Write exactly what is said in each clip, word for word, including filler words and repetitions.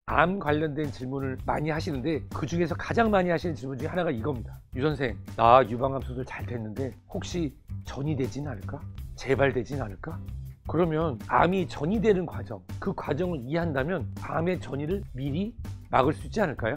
암 관련된 질문을 많이 하시는데 그 중에서 가장 많이 하시는 질문 중에 하나가 이겁니다. 유 선생, 나 유방암 수술 잘 됐는데 혹시 전이 되진 않을까? 재발되진 않을까? 그러면 암이 전이 되는 과정, 그 과정을 이해한다면 암의 전이를 미리 막을 수 있지 않을까요?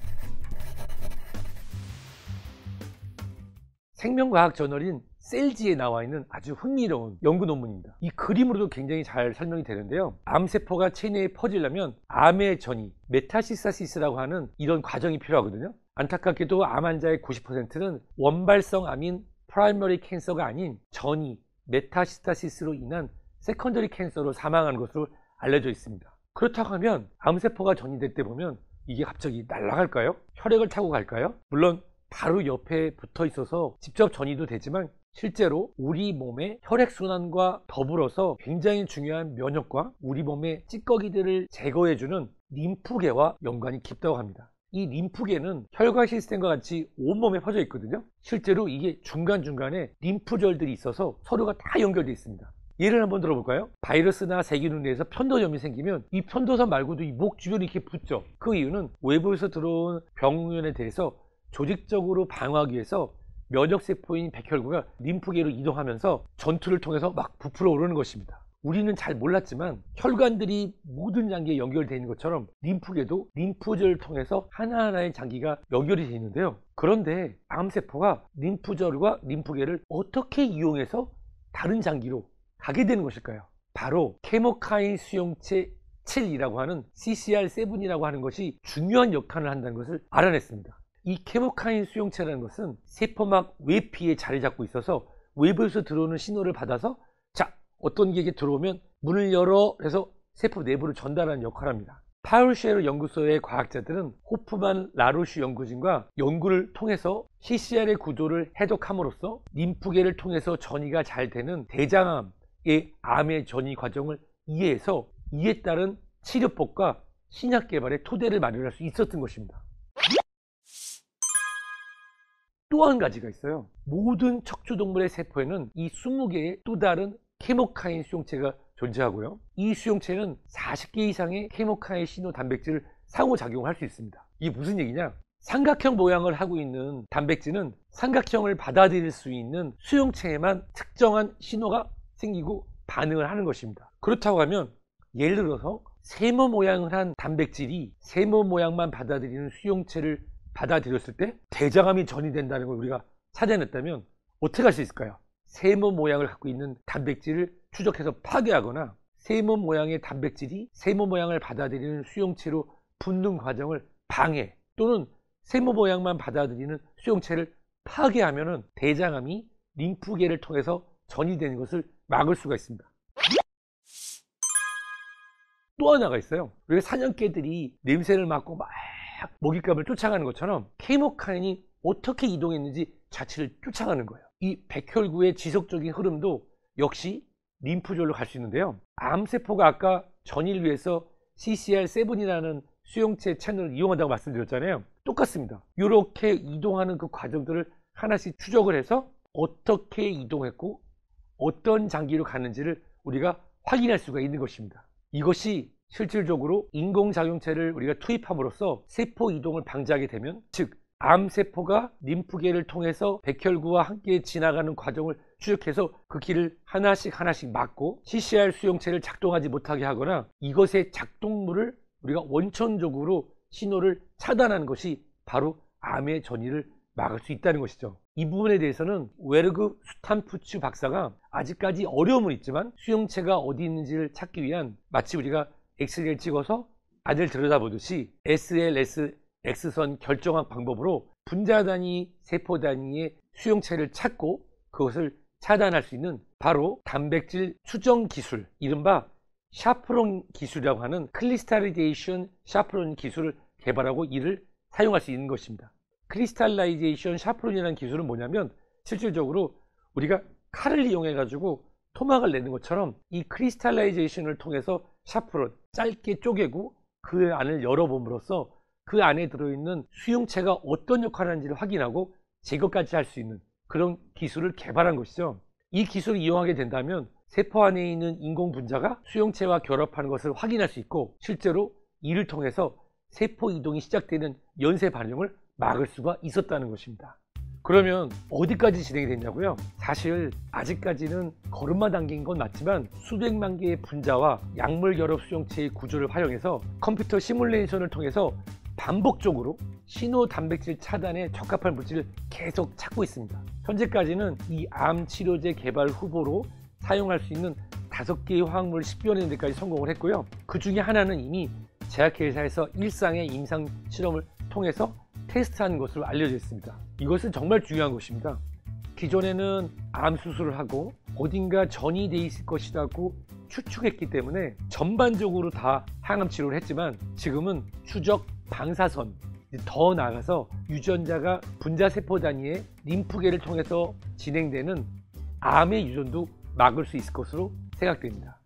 생명과학 저널인 셀지에 나와 있는 아주 흥미로운 연구 논문입니다. 이 그림으로도 굉장히 잘 설명이 되는데요. 암세포가 체내에 퍼지려면 암의 전이, 메타시스타시스라고 하는 이런 과정이 필요하거든요. 안타깝게도 암 환자의 구십 퍼센트는 원발성 암인 프라이머리 캔서가 아닌 전이, 메타시스타시스로 인한 세컨더리 캔서로 사망하는 것으로 알려져 있습니다. 그렇다고 하면 암세포가 전이될 때 보면 이게 갑자기 날아갈까요? 혈액을 타고 갈까요? 물론 바로 옆에 붙어 있어서 직접 전이도 되지만 실제로 우리 몸의 혈액순환과 더불어서 굉장히 중요한 면역과 우리 몸의 찌꺼기들을 제거해주는 림프계와 연관이 깊다고 합니다. 이 림프계는 혈관 시스템과 같이 온몸에 퍼져 있거든요. 실제로 이게 중간중간에 림프절들이 있어서 서로가 다 연결되어 있습니다. 예를 한번 들어볼까요? 바이러스나 세균에 의해서 편도염이 생기면 이 편도선 말고도 이 목 주변이 이렇게 붙죠. 그 이유는 외부에서 들어온 병원에 대해서 조직적으로 방어하기 위해서 면역세포인 백혈구가 림프계로 이동하면서 전투를 통해서 막 부풀어 오르는 것입니다. 우리는 잘 몰랐지만 혈관들이 모든 장기에 연결되어 있는 것처럼 림프계도 림프절을 통해서 하나하나의 장기가 연결이 되어 있는데요. 그런데 암세포가 림프절과 림프계를 어떻게 이용해서 다른 장기로 가게 되는 것일까요? 바로 케모카인 수용체 칠이라고 하는 씨씨알 칠이라고 하는 것이 중요한 역할을 한다는 것을 알아냈습니다. 이 케모카인 수용체라는 것은 세포막 외피에 자리 잡고 있어서 외부에서 들어오는 신호를 받아서 자, 어떤 게 들어오면 문을 열어 해서 세포 내부로 전달하는 역할을 합니다. 파울쉐르 연구소의 과학자들은 호프만 라로슈 연구진과 연구를 통해서 씨씨알의 구조를 해독함으로써 림프계를 통해서 전이가 잘 되는 대장암의 암의 전이 과정을 이해해서 이에 따른 치료법과 신약 개발의 토대를 마련할 수 있었던 것입니다. 또 한 가지가 있어요. 모든 척추동물의 세포에는 이 스무 개의 또 다른 케모카인 수용체가 존재하고요. 이 수용체는 사십 개 이상의 케모카인 신호 단백질을 상호작용할 수 있습니다. 이게 무슨 얘기냐? 삼각형 모양을 하고 있는 단백질은 삼각형을 받아들일 수 있는 수용체에만 특정한 신호가 생기고 반응을 하는 것입니다. 그렇다고 하면 예를 들어서 세모 모양을 한 단백질이 세모 모양만 받아들이는 수용체를 받아들였을 때 대장암이 전이 된다는 걸 우리가 찾아냈다면 어떻게 할 수 있을까요? 세모 모양을 갖고 있는 단백질을 추적해서 파괴하거나 세모 모양의 단백질이 세모 모양을 받아들이는 수용체로 붙는 과정을 방해 또는 세모 모양만 받아들이는 수용체를 파괴하면 대장암이 림프계를 통해서 전이 되는 것을 막을 수가 있습니다. 또 하나가 있어요. 우리가 사냥개들이 냄새를 맡고 막 먹잇감을 쫓아가는 것처럼 케모카인이 어떻게 이동했는지 자체를 쫓아가는 거예요. 이 백혈구의 지속적인 흐름도 역시 림프절로 갈 수 있는데요. 암세포가 아까 전이를 위해서 씨씨알 칠이라는 수용체 채널을 이용한다고 말씀드렸잖아요. 똑같습니다. 이렇게 이동하는 그 과정들을 하나씩 추적을 해서 어떻게 이동했고 어떤 장기로 가는지를 우리가 확인할 수가 있는 것입니다. 이것이 실질적으로 인공작용체를 우리가 투입함으로써 세포 이동을 방지하게 되면, 즉 암세포가 림프계를 통해서 백혈구와 함께 지나가는 과정을 추적해서 그 길을 하나씩 하나씩 막고 씨씨알 수용체를 작동하지 못하게 하거나 이것의 작동물을 우리가 원천적으로 신호를 차단하는 것이 바로 암의 전이를 막을 수 있다는 것이죠. 이 부분에 대해서는 웨르그 수탄푸츠 박사가 아직까지 어려움은 있지만 수용체가 어디 있는지를 찾기 위한, 마치 우리가 엑스레이를 찍어서 안을 들여다보듯이 에스엘에스 X선 결정학 방법으로 분자 단위, 세포 단위의 수용체를 찾고 그것을 차단할 수 있는 바로 단백질 추정 기술, 이른바 샤프론 기술이라고 하는 크리스탈리제이션 샤프론 기술을 개발하고 이를 사용할 수 있는 것입니다. 크리스탈라이제이션 샤프론이라는 기술은 뭐냐면 실질적으로 우리가 칼을 이용해 가지고 토막을 내는 것처럼 이 크리스탈라이제이션을 통해서 샤프론 짧게 쪼개고 그 안을 열어봄으로써 그 안에 들어있는 수용체가 어떤 역할을 하는지를 확인하고 제거까지 할 수 있는 그런 기술을 개발한 것이죠. 이 기술을 이용하게 된다면 세포 안에 있는 인공 분자가 수용체와 결합하는 것을 확인할 수 있고 실제로 이를 통해서 세포 이동이 시작되는 연쇄 반응을 막을 수가 있었다는 것입니다. 그러면 어디까지 진행이 됐냐고요? 사실 아직까지는 걸음마 단계인 건 맞지만 수백만 개의 분자와 약물 결합 수용체의 구조를 활용해서 컴퓨터 시뮬레이션을 통해서 반복적으로 신호 단백질 차단에 적합한 물질을 계속 찾고 있습니다. 현재까지는 이 암 치료제 개발 후보로 사용할 수 있는 다섯 개의 화학물을 식별하는 데까지 성공을 했고요. 그 중에 하나는 이미 제약회사에서 일상의 임상 실험을 통해서 테스트한 것으로 알려져 있습니다. 이것은 정말 중요한 것입니다. 기존에는 암 수술을 하고 어딘가 전이 돼 있을 것이라고 추측했기 때문에 전반적으로 다 항암 치료를 했지만 지금은 추적 방사선, 더 나아가서 유전자가 분자세포 단위의 림프계를 통해서 진행되는 암의 유전도 막을 수 있을 것으로 생각됩니다.